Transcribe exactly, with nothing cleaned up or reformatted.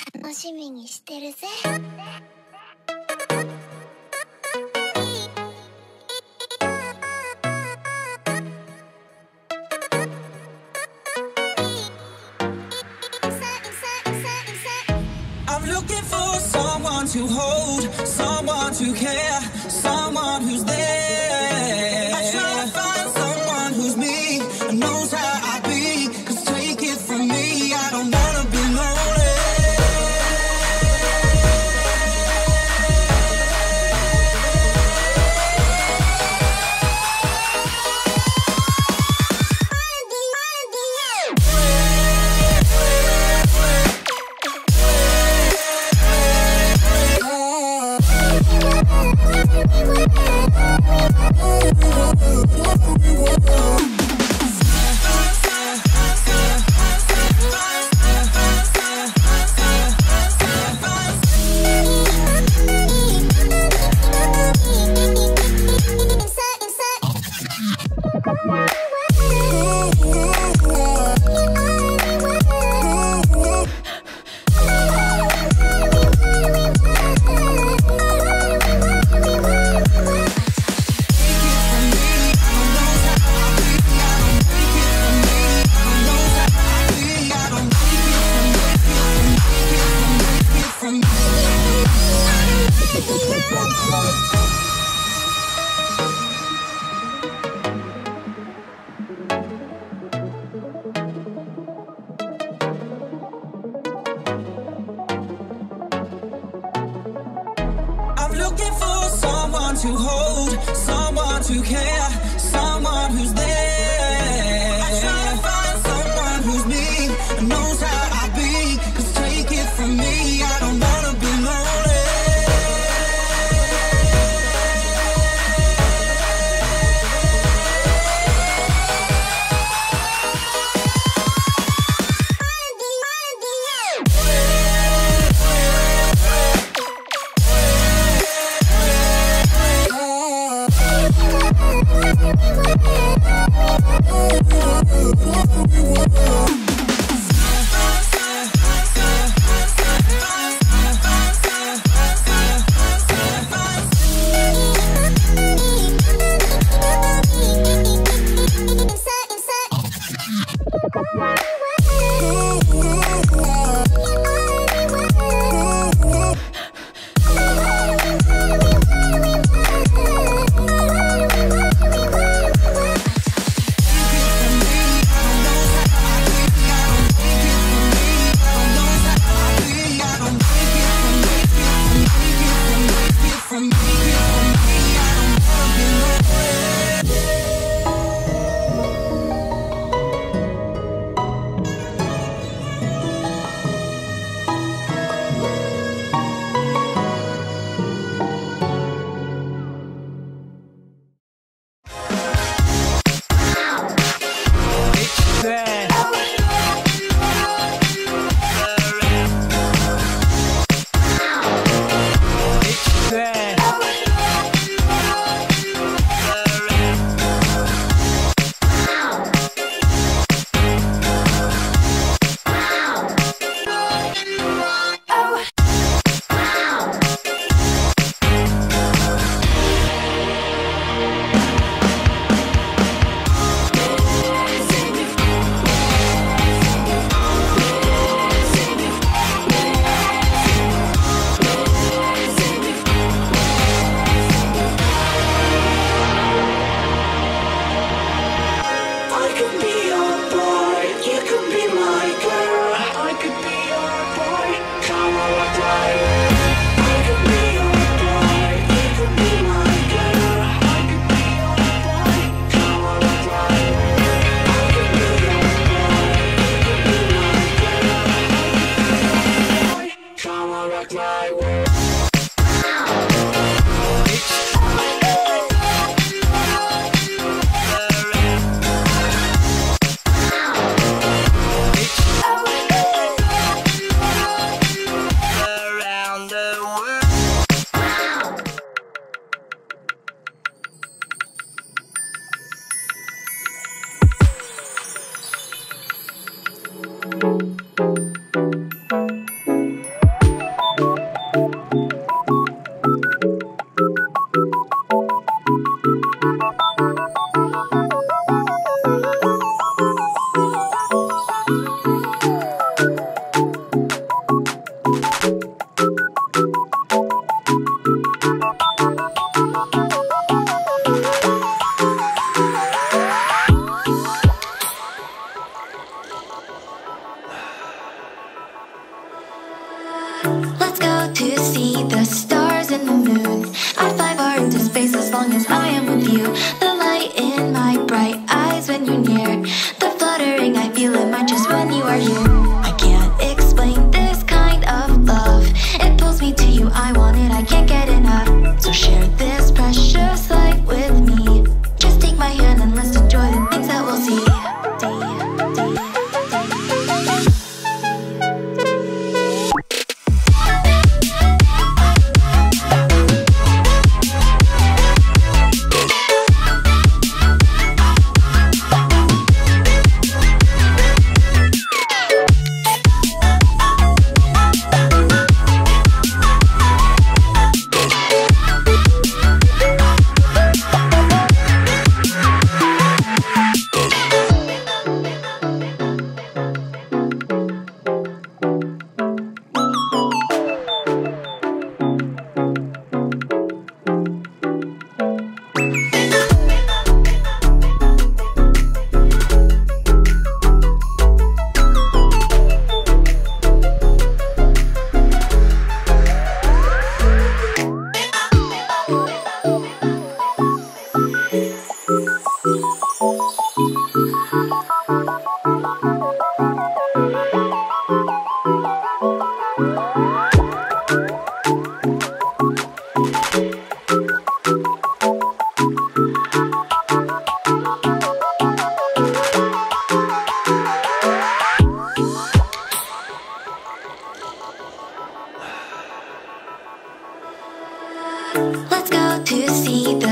楽しみにしてるぜ。 I'm looking for someone to hold, someone to care, someone who's there. I try to find someone who's me and knows how I be. Cause take it from me, I don't wanna be lonely. We'll be right back. Let's go to see the stars and the moon. I'd fly far into space as long as I am with you. The light in my bright eyes when you're near, the fluttering I feel in my chest when you are here. I can't explain this kind of love. It pulls me to you, I want it, I can't get enough. So share this precious light with me. Just take my hand and let's enjoy the things that we'll see. Let's go to see